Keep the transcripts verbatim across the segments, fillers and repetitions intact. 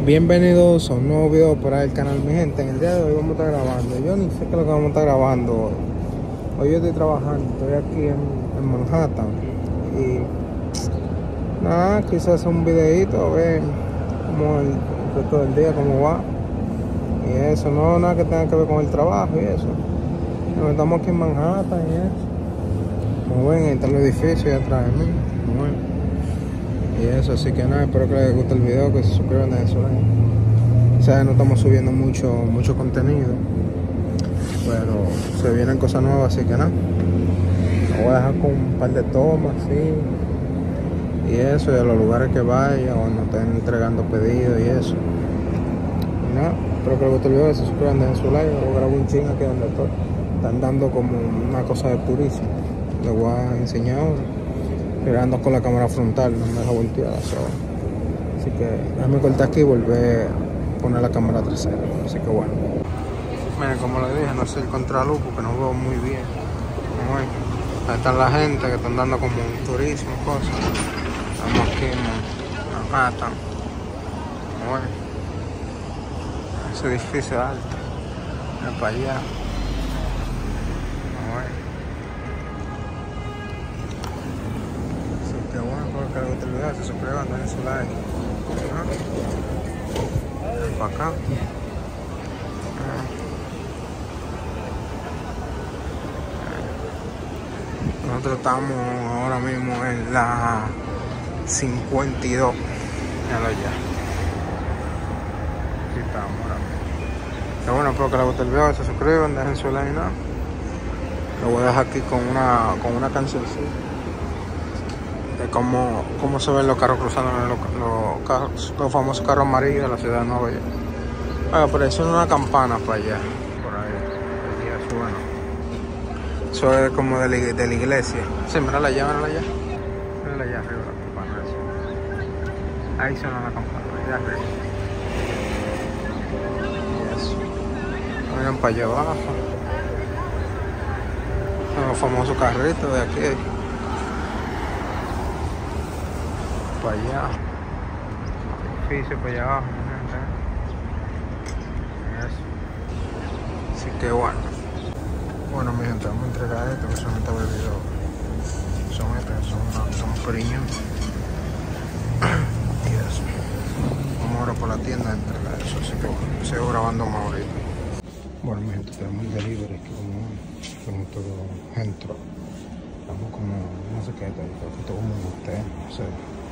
Bienvenidos a un nuevo video para el canal, mi gente. En el día de hoy vamos a estar grabando. Yo ni sé qué es lo que vamos a estar grabando hoy. Hoy yo estoy trabajando, estoy aquí en, en Manhattan. Y nada, quise hacer un videito, a ver cómo el, el resto del día, cómo va. Y eso, no nada que tenga que ver con el trabajo y eso. Nos estamos aquí en Manhattan y eso. Como ven, ahí está el edificio ahí atrás de mí. Como ven. Y eso, así que nada, espero que les guste el video, que se suscriban a eso. O sea, no estamos subiendo mucho, mucho contenido, pero se vienen cosas nuevas, así que nada. Lo voy a dejar con un par de tomas, sí. Y eso, y a los lugares que vaya, cuando estén entregando pedidos y eso. Y nada, espero que les guste el video, que se suscriban, dejen su like. Voy a grabar un ching aquí donde estoy. Están dando como una cosa de turismo. Les voy a enseñar ahora. Grabando con la cámara frontal, no me deja voltear, so. Así que déjame cortar aquí y volver a poner la cámara trasera. Así que bueno, miren, como les dije, no sé el contraluz porque no veo muy bien. Bueno, ahí está la gente que están dando como un turismo, cosas. Estamos aquí en Manhattan. Bueno, ese edificio alto, es para allá. Que bueno, espero que les guste el video, se suscriban, dejen su like. ¿Ah? Para acá. ¿Ah? Nosotros estamos ahora mismo en la cincuenta y dos. Míralo ya. Aquí estamos ahora mismo. Que bueno, espero que les guste el video, se suscriban, dejen su like. ¿No? Lo voy a dejar aquí con una, con una cancioncita. De cómo, cómo se ven los carros cruzando, los, los, carros, los famosos carros amarillos de la ciudad de Nueva York. Bueno, pero eso es una campana para allá, por ahí. Y eso, bueno, eso es como de la, de la iglesia. Sí, mírala allá, mírala allá. Mírala allá arriba la campana. Eso. Ahí suena la campana, allá arriba. Y eso. Miren para allá abajo. Son los famosos carritos de aquí. Para allá, edificio para allá abajo, eso. Así que bueno, bueno mi gente, vamos a entregar esto que son estos bebidos, son estos, son, una, son periñón y eso. Vamos ahora por la tienda a entregar eso, así que bueno, sigo grabando más ahorita. Bueno mi gente, tenemos el delivery aquí como, como todo entro, estamos como, no sé qué, creo que todo el mundo esté, no sé.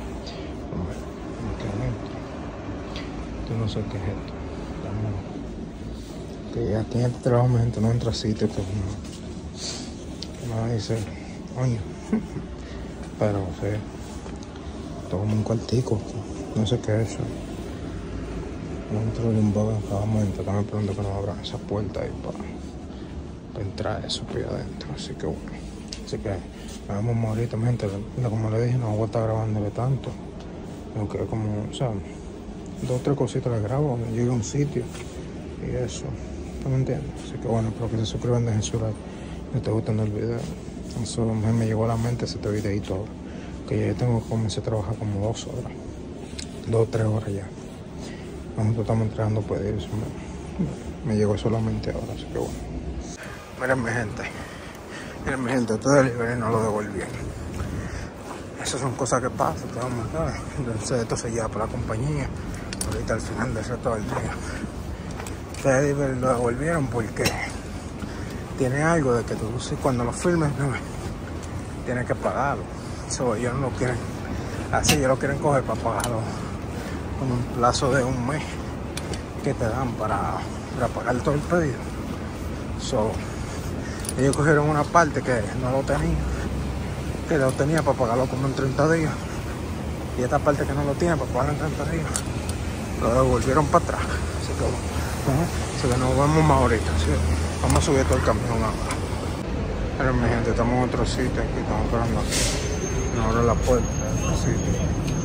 Tú no sé qué es esto. Estamos... Que aquí en este trabajo mi gente no entra a sitio que no, no dice, coño. Pero sí, todo como un cuartico, no sé qué es eso. Dentro de un boga cada momento, estamos esperando que nos abran esa puerta ahí para, para entrar eso por allá adentro. Así que bueno, así que vamos a ahorita, mi gente. Como le dije, no voy a estar grabándole tanto. Aunque como, o sea, dos o tres cositas las grabo, llegué a un sitio y eso, ¿no me entiendes? Así que bueno, espero que se suscriban, dejen su like, que esté gustando el video. Eso me llegó a la mente este videito ahora, que ya tengo que comenzar a trabajar como dos horas, dos o tres horas ya. Nosotros estamos entregando pedidos, me, me llegó solamente ahora, así que bueno. Miren mi gente, miren mi gente, este delivery no lo devolvieron. Esas son cosas que pasan, te vamos a dar. Entonces esto se lleva para la compañía. Ahorita al final del resto del día. Ustedes lo devolvieron porque tiene algo de que tú cuando lo filmes, no, tienes que pagarlo. So, ellos no lo quieren así, ellos lo quieren coger para pagarlo con un plazo de un mes que te dan para, para pagar todo el pedido. So, ellos cogieron una parte que no lo tenían. Que lo tenía para pagarlo como en treinta días y esta parte que no lo tiene para pagarlo en treinta días lo devolvieron para atrás, así que, uh-huh. Así que nos vemos más ahorita, ¿sí? Vamos a subir todo el camión ahora. Pero mi gente, estamos en otro sitio aquí, estamos esperando aquí, nos abre la puerta de otro sitio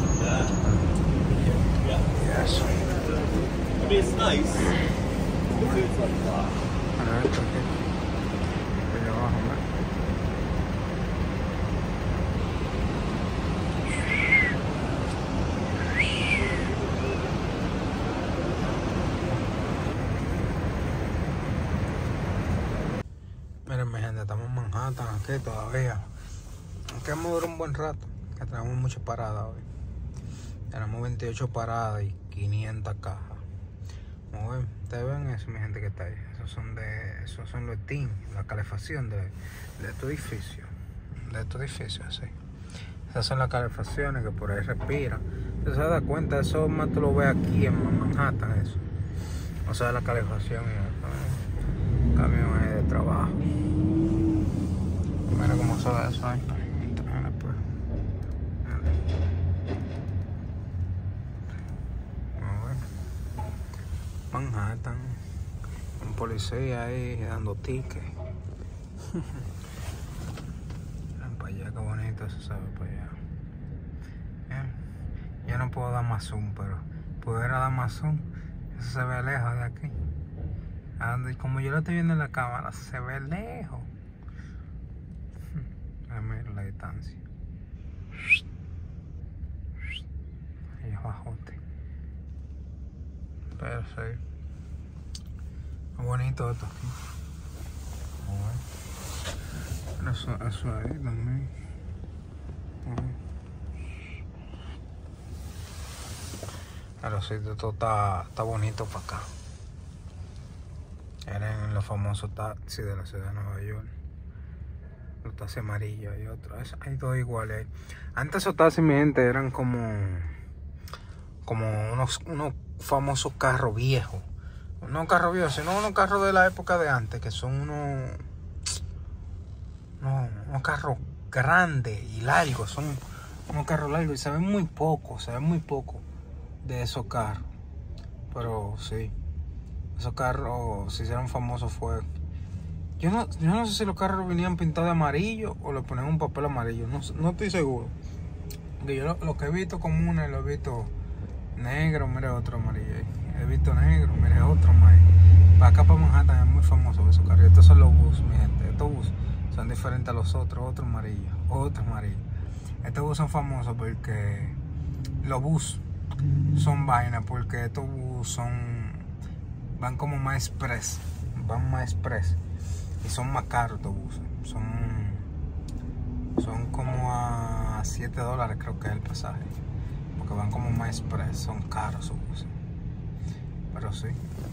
y eso. Ahora esto aquí, aquí abajo, ¿no? Miren, mi gente, estamos en Manhattan aquí todavía. Aunque hemos durado un buen rato, que tenemos muchas paradas hoy. Tenemos veintiocho paradas y quinientas cajas. Como ven, ustedes ven eso, mi gente, que está ahí. Esos son de, esos son los teams, la calefacción de, de este edificio. De este edificio, así. Esas son las calefacciones que por ahí respiran. Usted se da cuenta, eso más tú lo ves aquí en Manhattan, eso. O sea, la calefacción y el camión ahí de trabajo. Mira cómo se ve eso ahí. Manhattan, un policía ahí dando tickets. Miren para allá, qué bonito se sabe para allá. Bien. Yo no puedo dar más zoom, pero pudiera dar más zoom. Eso se ve lejos de aquí. Y como yo lo estoy viendo en la cámara, se ve lejos. Mira la distancia. Ahí abajote. Pero sí. Muy bonito esto aquí. Bueno. Eso, eso ahí también. Pero sí, esto está, está bonito para acá. Eran los famosos taxis de la ciudad de Nueva York. Los taxis amarillos y otros. Hay dos iguales. Antes esos taxis, mi gente, eran como como unos, unos famosos carros viejos. No carros viejos, sino unos carros de la época de antes, que son unos, unos, unos carros grandes y largos. Son unos carros largos y se ven muy poco, se ven muy poco de esos carros. Pero sí, esos carros se hicieron famosos fue... Yo no, yo no sé si los carros venían pintados de amarillo o le ponían un papel amarillo. No, no estoy seguro. Porque yo lo, lo que he visto comunes lo he visto negro, mire otro amarillo. He visto negro, mire otro amarillo. Para acá, para Manhattan, es muy famoso esos carros. Estos son los bus, mi gente. Estos bus son diferentes a los otros. Otro amarillo, otro amarillo. Estos bus son famosos porque los bus son vainas. Porque estos bus son... van como más express. Van más express. Y son más caros estos buses. Son, son como a siete dólares creo que es el pasaje. Porque van como más express. Son caros esos buses. Pero sí.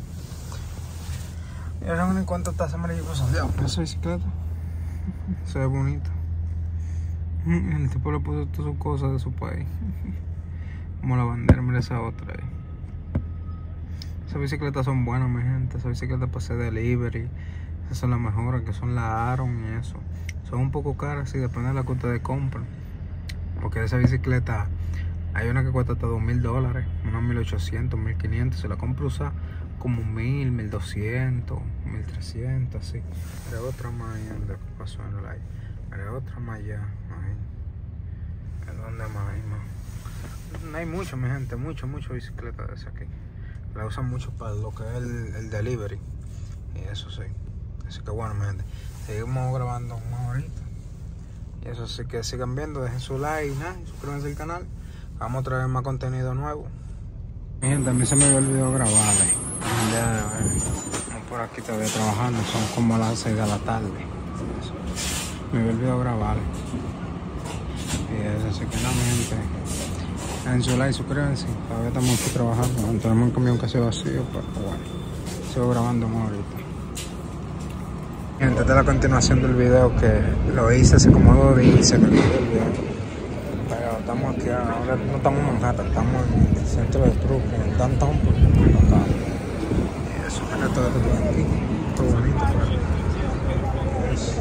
Y ahora en cuanto está ese amarillo, pues esa bicicleta. Se ve bonito. El tipo le puso todas sus cosas de su país. Como la bandera, mira esa otra ahí. Esas bicicletas son buenas, mi gente. Esas bicicletas para hacer delivery. Esas son las mejores, que son las Aron y eso. Son un poco caras, sí, depende de la que ustedes compren. Porque esa bicicleta, hay una que cuesta hasta dos mil dólares, una mil ochocientos, mil quinientos. Se la compra usar como mil, mil doscientos, mil trescientos, así. Hay otra más allá, ¿dónde pasó en el aire? Hay otra más allá, ahí. ¿Dónde más hay más? No hay mucho, mi gente, mucho, mucho bicicleta de esa aquí. La usan mucho para lo que es el, el delivery. Y eso sí. Así que bueno, mi gente, seguimos grabando más ahorita. Y eso sí, que sigan viendo, dejen su like y nada, y suscríbanse al canal. Vamos a traer más contenido nuevo. Mi gente, a mí se me había olvidado grabarle. Ya, estamos por aquí todavía trabajando, son como las seis de la tarde. Eso. Me había olvidado grabarle. Y eso, así que nada, mi gente, dejen su like, suscríbanse. Todavía estamos aquí trabajando. Tenemos un camión casi vacío, pero bueno, sigo grabando más ahorita. Gente, esta es la continuación del video que lo hice hace como dos días y se me olvidó el video. Pero estamos aquí, ahora no estamos en Manhattan, estamos en el centro de Brooklyn, en downtown, porque acá. Y eso, mira todo esto por aquí, todo bonito por aquí. Eso.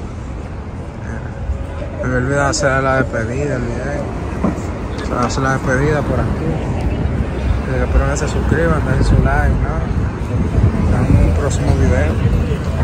Me había olvidado hacer la despedida, el video. O sea, hacer la despedida por aquí. Espero que se suscriban, dejen su like, ¿no? Nos vemos en un próximo video.